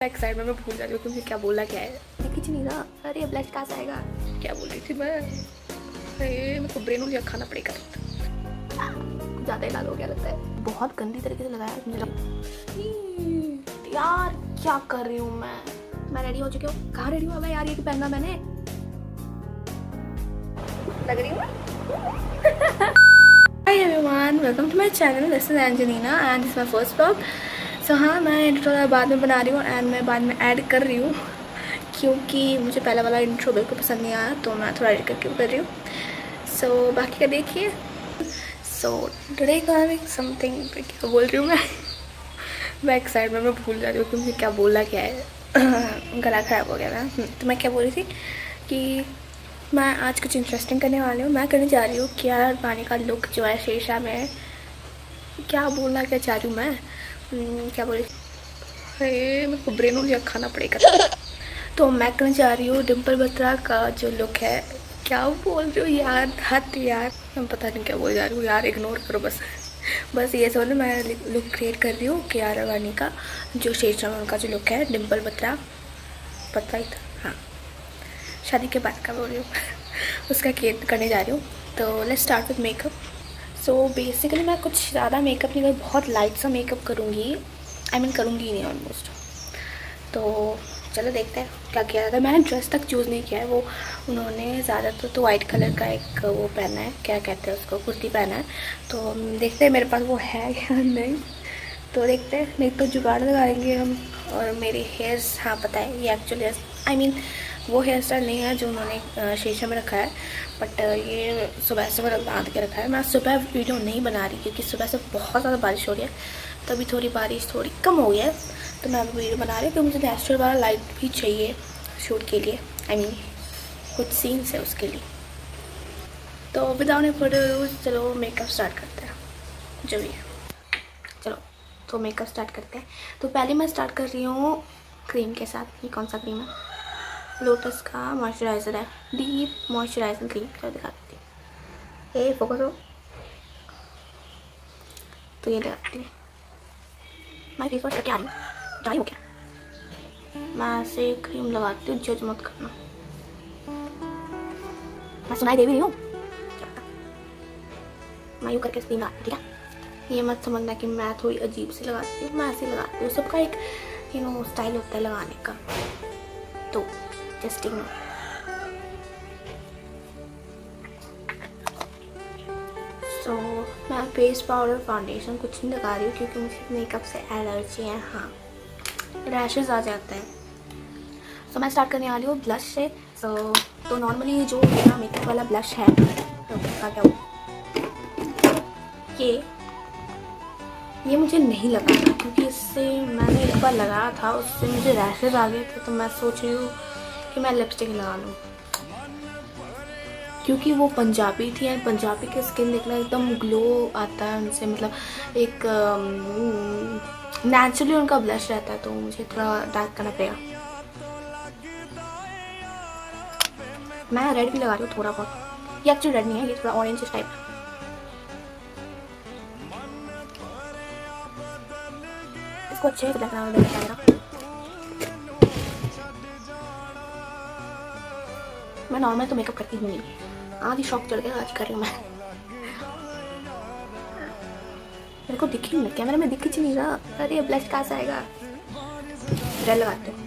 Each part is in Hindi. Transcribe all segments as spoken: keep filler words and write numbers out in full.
एक साइड में मैं भूल जा रही हूँ कि मुझे क्या बोला क्या है। कुछ नहीं ना। अरे ब्लश कहाँ से आएगा? क्या बोल रही थी मैं? अरे मेरे को ब्रेन उलिया खाना पड़ेगा। ज़्यादा ही लाल हो गया लगता है। बहुत गंदी तरीके से लगाया मुझे। यार क्या कर रही हूँ मैं? मैं रेडी हो चुकी हूँ। कहाँ रेडी हुआ यार? ये तो पहना मैंने। लग रही हूँ। Hi everyone, welcome to my channel. This is Angelina and this is my first vlog. So हाँ, मैं इंट्रो बाद में बना रही हूँ एंड मैं बाद में ऐड कर रही हूँ क्योंकि मुझे पहला वाला इंट्रो बिल्कुल पसंद नहीं आया, तो मैं थोड़ा एडिट करके कर रही हूँ। सो so, बाकी का देखिए। सो टुडे कमिंग समथिंग, क्या बोल रही हूँ मैं? मैं एक साइड में मैं भूल जा रही हूँ कि मुझे क्या बोला क्या है। गला खराब हो गया मैं। तो मैं क्या बोल रही थी कि मैं आज कुछ इंटरेस्टिंग करने वाली हूँ। मैं करने जा रही हूँ कियारा आडवाणी का लुक जो है शेरशाह में। क्या बोलना क्या चाह रही हूँ मैं? क्या बोल रही? अरे मेरे को ब्रेन उलिया खाना पड़ेगा। तो मैं करने जा रही हूँ डिम्पल बत्रा का जो लुक है। क्या बोल रही हूँ यार? हद यार, मैं पता नहीं क्या बोल जा रही हूँ यार। इग्नोर करो बस। बस ये सब मैं लुक क्रिएट कर रही हूँ कियारा आडवाणी का जो शेरशाह में उनका जो लुक है। डिम्पल बत्रा पता ही था, हाँ, शादी के बाद का बोल रही हूँ। उसका क्रिएट करने जा रही हूँ। तो let's start with makeup. So basically मैं कुछ ज़्यादा मेकअप नहीं कर, बहुत लाइट सा मेकअप करूँगी। आई मीन करूँगी नहीं ऑलमोस्ट। तो चलो देखते हैं क्या किया जाता है। मैंने ड्रेस तक चूज़ नहीं किया है। वो उन्होंने ज़्यादातर तो वाइट कलर का एक वो पहना है, क्या कहते हैं उसको, कुर्ती पहना है। तो देखते हैं मेरे पास वो है या नहीं। तो देखते हैं, नहीं तो जुगाड़ लगाएंगे हम। और मेरी हेयर्स, हाँ पता है, ये एक्चुअली आई मीन वो हेयर स्टाइल नहीं है जो उन्होंने शीशे में रखा है, बट ये सुबह से मैंने बांध के रखा है। मैं सुबह वीडियो नहीं बना रही क्योंकि सुबह से बहुत ज़्यादा बारिश हो रही है। तो अभी थोड़ी बारिश थोड़ी कम हो गई है, तो मैं अभी वीडियो बना रही हूँ क्योंकि मुझे नेचुरल वाला लाइट भी चाहिए शूट के लिए। आई मीन कुछ सीन्स है उसके लिए। तो विदाउट एनी फर्दर चलो मेकअप स्टार्ट करते हैं जो भी है। चलो तो मेकअप स्टार्ट करते हैं। तो पहले मैं स्टार्ट कर रही हूँ क्रीम के साथ। ये कौन सा क्रीम है? लोटस का मॉइस्चराइज़र है, डीप मॉइस्चराइजिंग क्रीम। क्या दिखा देती है? ए फोकस हो तो ये लगाती है। मैं फेस वॉश करके आ रही हूँ। ड्राई हो क्या? मैं ऐसे क्रीम लगाती हूँ, जज मत करना। मैं सुनाई दे भी रही हूँ। मैं यूँ करके क्रीम लगाती हूँ, ठीक है? ये मत समझना कि मैं थोड़ी अजीब सी लगाती हूँ। मैं ऐसे लगाती हूँ। सबका एक यू नो स्टाइल होता है लगाने का, तो जस्ट इग्नोर। सो मैं फेस पाउडर फाउंडेशन कुछ नहीं लगा रही हूँ क्योंकि मुझे मेकअप से एलर्जी है। हाँ, रैशेज आ जाते हैं। सो so, मैं स्टार्ट करने वाली हूँ ब्लश से। सो so, तो नॉर्मली जो मेरा मेकअप वाला ब्लश है, तो उसका क्या हो, ये ये मुझे नहीं लगाना क्योंकि इससे मैंने एक बार लगाया था, उससे मुझे रैशेज आ गए थे। तो मैं सोच रही हूँ कि मैं लिपस्टिक लगा लूँ क्योंकि वो पंजाबी थी एंड पंजाबी की स्किन देखना एकदम ग्लो आता है उनसे, मतलब एक नेचुरली उनका ब्लश रहता है। तो मुझे थोड़ा डार्क करना पड़ेगा। मैं रेड भी लगा रही हूँ थोड़ा बहुत। ये एक्चुअली रेड नहीं है, ये थोड़ा ऑरेंज टाइप है। इसको अच्छे से देखना है। मैं नॉर्मल तो मेकअप करती हूँ नहीं, आज ही शौक चढ़ गया, आज कर रही हूँ मैं। मेरे को दिख ही नहीं, कैमरे में दिख ही नहीं रहा। अरे ब्लश कहाँ से आएगा? जेल लगाते हैं।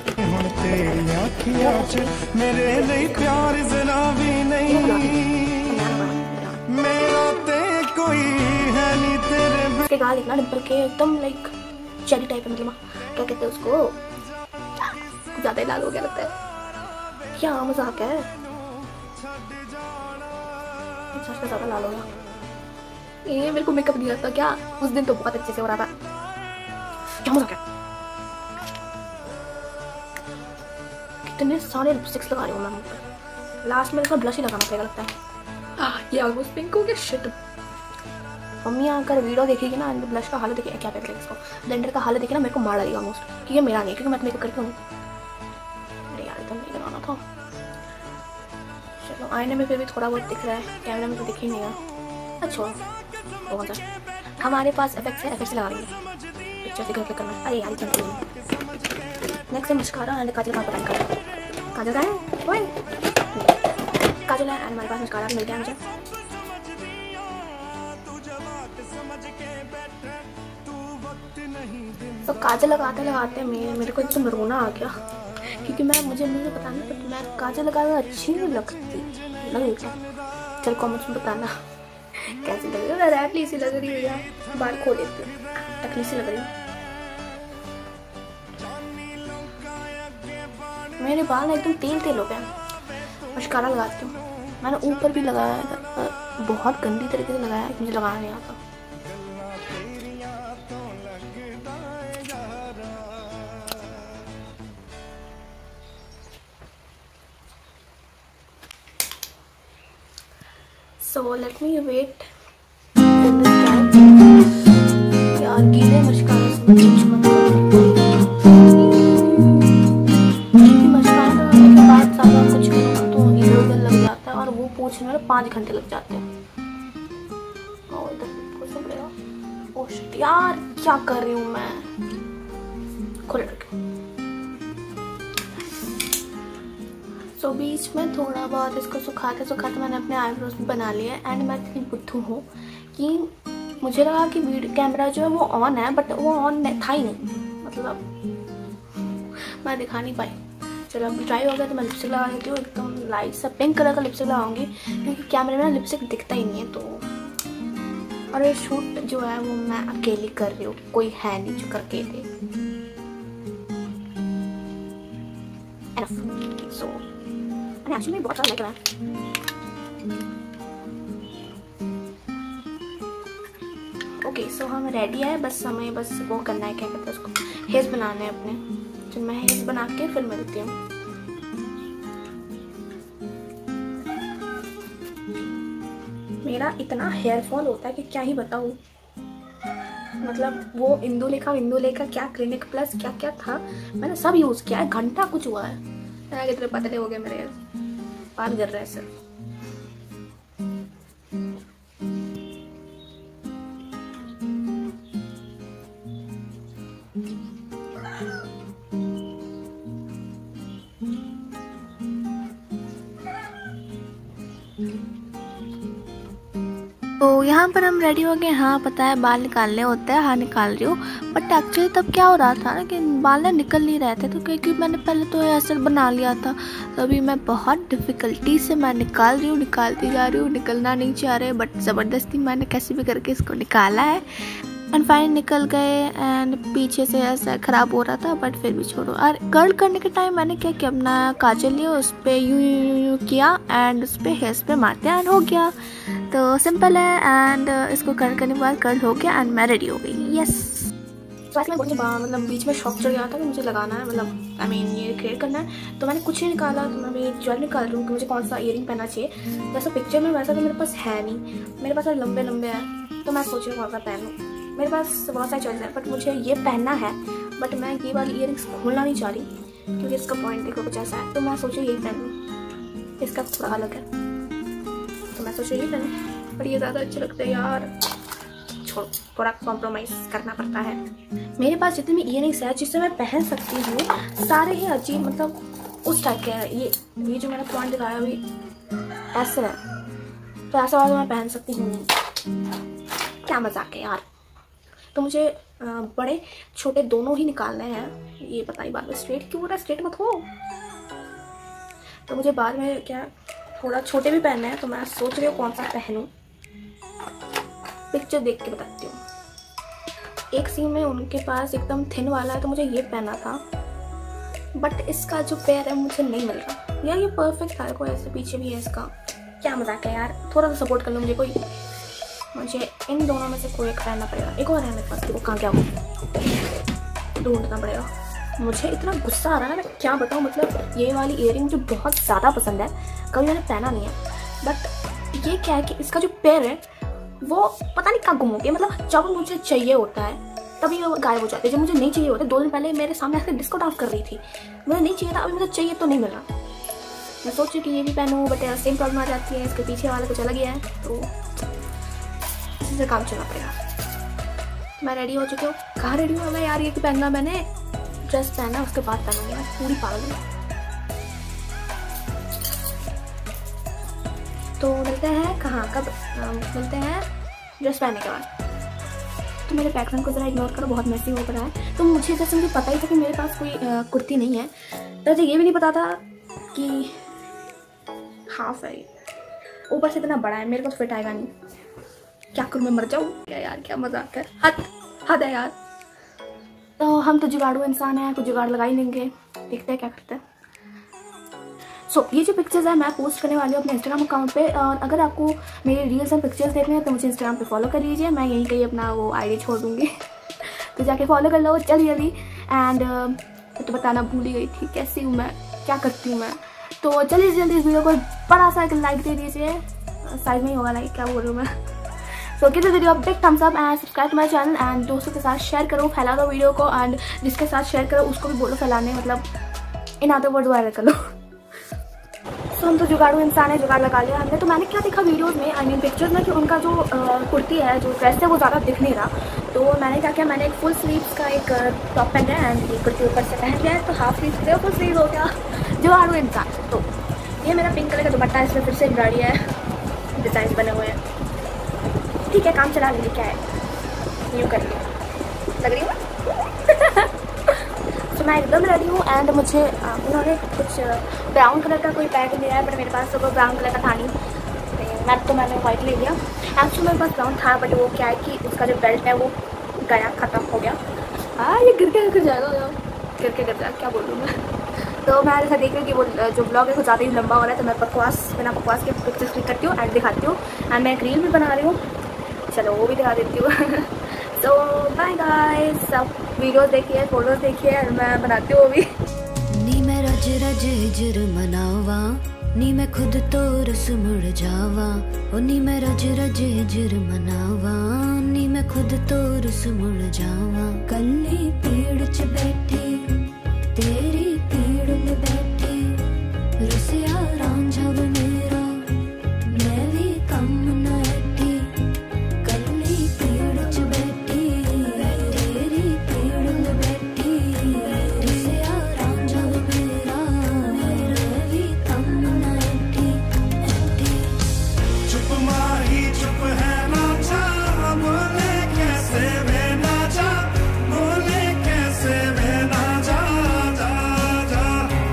इसके गाल देखना डिम्पल के एकदम लाइक चेरी टाइप है, मतलब क्या कहते हैं उसको, ज़्यादा ही लाल हो गया लगता है। क्या मजाक है? अच्छा ज़्यादा लाल हो गया। ये मेरे को मेकअप नहीं आता क्या? उस दिन तो बहुत अच्छे से हो रहा था। क्या मजाक है? कितने सारे लिपस्टिक्स लगा रही हूँ मैं। लास्ट में इसका ब्लश ही लगाना पड़ेगा लगता है। आह, ये ऑलमोस्ट पिंक हो गया। शिट। मम्मी अगर वीडियो देखेगी ना, ब्लश का हालत देखिए, क्या कहते हैं इसको, ब्लेंडर का हालत देखिए ना, मेरे को मार डालेगा ऑलमोस्ट क्योंकि मेरा नहीं, क्योंकि मैं मेकअप करती हूँ। अरे यार इतना नहीं लगाना था। चलो आईने में फिर भी थोड़ा बहुत दिख रहा है, कैमरे में तो दिख ही नहीं रहा। अच्छा बहुत अच्छा, हमारे पास इफेक्ट्स है, इफेक्ट्स लगा रही है। पिक्चर से करके करना। अरे यार नेक्स्ट है मस्कारा एंड काजल। कहाँ पता नहीं काजल काजल का है ओए काजल है एंड हमारे पास मस्कारा मिल गया मुझे। तो काजल लगाते लगाते मेरे मेरे को एकदम रोना आ गया क्योंकि मैं मुझे मुझे पता नहीं बट मैं काजल लगाना अच्छी नहीं लगती लग चल कॉमेंट्स में बताना कैसी लग रही है। रैटली सी लग रही है यार, बाल खो देती हूँ, टकली सी लग रही है। मेरे बाल एकदम तेल तेल हो गए। मस्कारा लगाती हूँ, मैंने ऊपर भी लगाया है, बहुत गंदी तरीके से लगाया है, मुझे लगाना नहीं आता। So let me wait in this time। यार गीले मस्कारा से कुछ मत करो, मस्कारा लगाने के बाद सारा कुछ करो तो इधर उधर लग जाता है और वो पोंछने में पाँच घंटे लग जाते हैं। और इधर कुछ पड़ेगा। ओह शिट यार क्या कर रही हूँ मैं, खुले रखे। तो बीच में थोड़ा बहुत इसको सुखाते सुखाते मैंने अपने आईब्रोज बना लिए एंड मैं इतनी बुद्धू हूँ कि मुझे लगा कि वीडियो कैमरा जो है वो ऑन है बट वो ऑन था ही नहीं, मतलब मैं दिखा नहीं पाई। चलो अब ट्राई हो गया तो मैं लिपस्टिक लगा लेती हूँ, एकदम लाइट सा पिंक कलर का लिपस्टिक लगाऊंगी क्योंकि कैमरे में लिपस्टिक दिखता ही नहीं है। तो और ये शूट जो है वो मैं अकेली कर रही हूँ, कोई है नहीं जो करके दे। सो एक्चुअली बहुत सारा लग रहा है। ओके सो हम रेडी है, बस हमें बस वो करना है, क्या कहते हैं उसको, हेयर्स बनाने हैं अपने। तो मैं हेयर्स बना के फिर मिलती हूँ। मेरा इतना हेयर फॉल होता है कि क्या ही बताऊँ, मतलब वो इंदुलेखा इंदुलेखा क्या क्लिनिक प्लस क्या क्या था मैंने सब यूज़ किया है, घंटा कुछ हुआ है। कितने पतले हो गए मेरे हेयर, बात कर रहे हैं सर। तो यहाँ पर हम रेडी हो गए। हाँ पता है बाल निकालने होते हैं, हाँ निकाल रही हूँ, बट एक्चुअली तब क्या हो रहा था ना कि बाल ना निकल नहीं रहे थे, तो क्योंकि मैंने पहले तो हेयर स्टाइल बना लिया था, तो अभी मैं बहुत डिफ़िकल्टी से मैं निकाल रही हूँ, निकालती जा रही हूँ, निकलना नहीं चाह रहे बट ज़बरदस्ती मैंने कैसे भी करके इसको निकाला है एंड फाइन निकल गए। एंड पीछे से ऐसा ख़राब हो रहा था बट फिर भी छोड़ो। और कर्ल करने के टाइम मैंने क्या किया, अपना काजल लिया, उस पर यूँ यूँ यूँ किया एंड उस पर हेयर्स पे मारते एंड हो गया। तो सिंपल है एंड इसको कर्ल करने के बाद कर्ल हो गया एंड मैं रेडी हो गई। यस तो ऐसे मुझे मतलब बीच में शौक चढ़ गया था कि मुझे लगाना है, मतलब आई मीन ये क्रिएट करना है। तो मैंने कुछ नहीं निकाला, तो मैं अभी ज्वेलरी निकाल रही हूँ कि मुझे कौन सा ईयरिंग पहनना चाहिए। जैसा पिक्चर में वैसा तो मेरे पास है नहीं, मेरे पास लंबे लंबे हैं, तो मैं सोच रही हूँ कौन सा पहनूँ। मेरे पास बहुत सारी चॉइस है बट मुझे ये पहनना है, बट मैं ये वाली ईयरिंग्स खोलना नहीं चाह रही क्योंकि इसका पॉइंट देखो कुछ ऐसा है, तो मैं सोच रही यही पहनूँ, इसका थोड़ा अलग है तो मैं सोच रही यही पहनूँ, पर ये ज़्यादा अच्छे लगते हैं यार। छोड़, थोड़ा कॉम्प्रोमाइज़ करना पड़ता है। मेरे पास जितने भी ईयरिंग्स है जिससे मैं पहन सकती हूँ सारे ही अजीब, मतलब उस टाइप के हैं। ये ये जो मैंने पॉइंट दिखाया अभी ऐसे है, तो ऐसा वाला मैं पहन सकती हूँ, क्या मजाक है यार। तो मुझे बड़े छोटे दोनों ही निकालने हैं। ये बताइए बाद में स्ट्रेट क्यों हो रहा है, स्ट्रेट मत हो। तो मुझे बाद में क्या थोड़ा छोटे भी पहनने हैं, तो मैं सोच रही हूँ कौन सा पहनूं, पिक्चर देख के बताती हूँ। एक सीन में उनके पास एकदम थिन वाला है तो मुझे ये पहना था, बट इसका जो पैर है मुझे नहीं मिल रहा यार। ये परफेक्ट था, कोई ऐसे पीछे भी है इसका, क्या मजाक है यार। थोड़ा सा सपोर्ट कर लो मुझे कोई, मुझे इन दोनों में से कोई एक पहनना पड़ेगा। एक और है मेरे पास, वो कहाँ गया वो ढूंढना पड़ेगा। मुझे इतना गुस्सा आ रहा है ना, मैं क्या बताऊँ। मतलब ये वाली ईयरिंग मुझे बहुत ज़्यादा पसंद है, कभी मैंने पहना नहीं है, बट ये क्या है कि इसका जो पैर है वो पता नहीं कहाँ गुम हो गया। मतलब जब मुझे चाहिए होता है तभी वो गायब हो जाते हैं, जब मुझे नहीं चाहिए होता। दो दिन पहले मेरे सामने आकर डिस्को डांस कर रही थी, मुझे नहीं चाहिए था, अभी मुझे चाहिए तो नहीं मिल रहा। मैं सोच रही कि ये भी पहनूँ बट यार सेम प्रॉब्लम आ जाती है, इसके पीछे वाला कुछ अलग ही है, तो इसी से काम चलना पड़ेगा। मैं रेडी हो चुकी हूँ। कहाँ रेडी हूँ मैं यार, ये तो पहनना मैंने ड्रेस पहना उसके बाद पहनूंगी, मैं पूरी पागल हूँ। तो मिलते हैं कहाँ, कब मिलते हैं ड्रेस पहनने के बाद। तो मेरे बैकग्राउंड को ज़रा इग्नोर करो, बहुत मैसी हो रहा है। तो मुझे जैसे मुझे पता ही था कि मेरे पास कोई कुर्ती नहीं है, तो मुझे ये भी नहीं पता था कि हाफ है, ऊपर से इतना बड़ा है, मेरे को फिट आएगा नहीं। क्या करूँ, मैं मर जाऊँ क्या यार, क्या मजाक है, हद हद है यार। तो हम तो जुगाड़ू इंसान हैं, कुछ जुगाड़ लगा ही लेंगे, देखते हैं क्या करते हैं। सो so, ये जो पिक्चर्स है मैं पोस्ट करने वाली हूँ अपने इंस्टाग्राम अकाउंट पे, और अगर आपको मेरे रील्स एंड पिक्चर्स देखने हैं तो मुझे इंस्टाग्राम पे फॉलो कर लीजिए, मैं यहीं कहीं अपना वो आईडी छोड़ दूँगी तो जाके फॉलो कर लो जल्दी जल्दी। एंड uh, तो बताना भूल ही गई थी कैसी हूँ मैं, क्या करती हूँ मैं। तो चलिए जल्दी इस वीडियो को बड़ा सा एक लाइक दे दीजिए, साइड में ही होगा लाइक, क्या बोल रही हूँ मैं। तो किस video big thumbs up and subscribe to my channel, and दोस्तों के साथ शेयर करो, फैला दो वीडियो को, एंड जिसके साथ शेयर करो उसको भी बोलो फैलाने, मतलब इन आते वर्ड वायरल कर लो। तो हम तो जुगाड़ू इंसान है, जुगाड़ लगा लिया हमने। तो मैंने क्या देखा वीडियोस में, आई मीन पिक्चर्स में, कि उनका जो कुर्ती है, जो ड्रेस है, वो ज़्यादा दिख नहीं रहा। तो मैंने क्या किया, मैंने एक फुल स्लीव्स का एक टॉप पहन लिया एंड ये कुर्ती ऊपर से पहन लिया है, तो हाफ स्लीव्स से फुल स्लीव हो गया, जुगाड़ू इंसान। तो ये मेरा पिंक कलर का दुपट्टा है, इसमें फिर से एम्ब्रॉयडरी है, डिज़ाइन बने हुए हैं, ठीक है, काम चला लीजिए, क्या है, यूँ कर लिया, लग रही हूँ तो मैं एकदम रेडी हूँ। एंड मुझे उन्होंने कुछ ब्राउन कलर का कोई बैग लिया है, बट मेरे पास तो कोई ब्राउन कलर का था नहीं, मैं तो मैंने वाइट ले लिया। एक्चुअली मेरे पास ब्राउन था, बट वो क्या है कि उसका जो बेल्ट है वो गया, ख़त्म हो गया। हाँ ये गिर के गिर जाएगा, गिर के गिर जाएगा, क्या बोल रही हूँ मैं। तो मैं ऐसा देख रही हूँ कि वो जो ब्लॉग है वो ज़्यादा ही लंबा हो रहा है, तो मैं बकवास बिना बकवास के पिक्चर्स क्लिक करती हूँ एंड दिखाती हूँ, एंड मैं एक रील भी बना रही हूँ, चलो वो भी दिखा देती हूँ। तो बाय गाइस, सब वीडियोस देखिए, फोटोज देखिए, और मैं बनाती हूँ वो भी। नी मैं रज रज हिजर मनावा, नी मैं खुद तो रस मुड़ जावा, ओ नी मैं रज रज हिजर मनावा, नी मैं खुद तो रस मुड़ जावा। कल्ली पेड़ च बैठी तेरी पेड़ में बैठी, रसिया रांझा वे मेरा मैं भी कम न ऐठी। कल्ली पेड़ च बैठी तेरी पेड़ में बैठी, रसिया रांझा वे मेरा मैं भी कम न ऐठी ऐठी। चुप माही चुप है ना जा, बोले कैसे वे ना जा, बोले कैसे वे ना जा, जा जा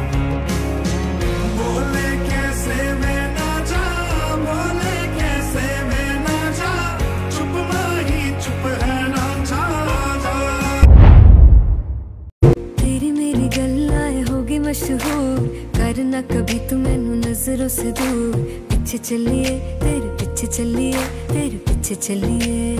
बोले कैसे वे ना जा, बोले कैसे वे ना जा, चुप माही चुप है ना जा, जा। तेरी मेरी गल्लाएं होगी मशहूर, करना कभी तू मैनू नजरों से दूर। पीछे चलिए तेरे पीछे चलिए, तेरे पीछे चलिए।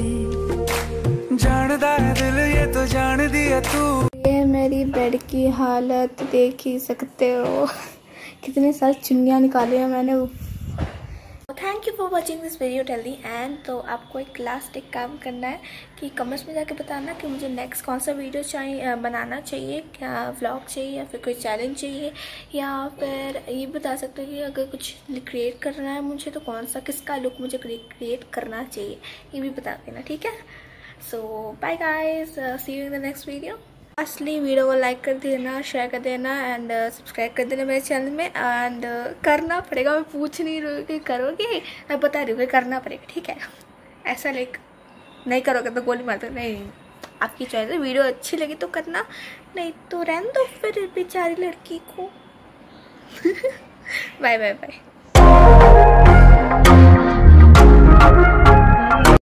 जानदा है दिल ये तो जान दिया तू। ये मेरी बेड की हालत देख ही सकते हो, कितने साल चुन्नियाँ निकाले हैं मैंने। Thank you for watching this video till the end. तो आपको एक लास्ट एक काम करना है कि कमेंट्स में जाके बताना कि मुझे नेक्स्ट कौन सा वीडियो चाहिए, बनाना चाहिए, क्या व्लॉग चाहिए या फिर कोई चैलेंज चाहिए, या फिर ये बता सकते हो कि अगर कुछ क्रिएट करना है मुझे तो कौन सा, किसका लुक मुझे क्रिएट करना चाहिए, ये भी बता देना, ठीक है। So bye guys, see you in the next video. Lastly video को लाइक कर देना, शेयर कर देना एंड सब्सक्राइब कर देना मेरे चैनल में। एंड uh, करना पड़ेगा, मैं पूछ नहीं रही कि करोगे, मैं बता रही हूँ करना पड़ेगा, ठीक है। ऐसा लाइक नहीं करोगे तो गोली मार दो, नहीं आपकी चॉइस है। वीडियो अच्छी लगी तो करना, नहीं तो रहने दो फिर बेचारी लड़की को। Bye bye bye.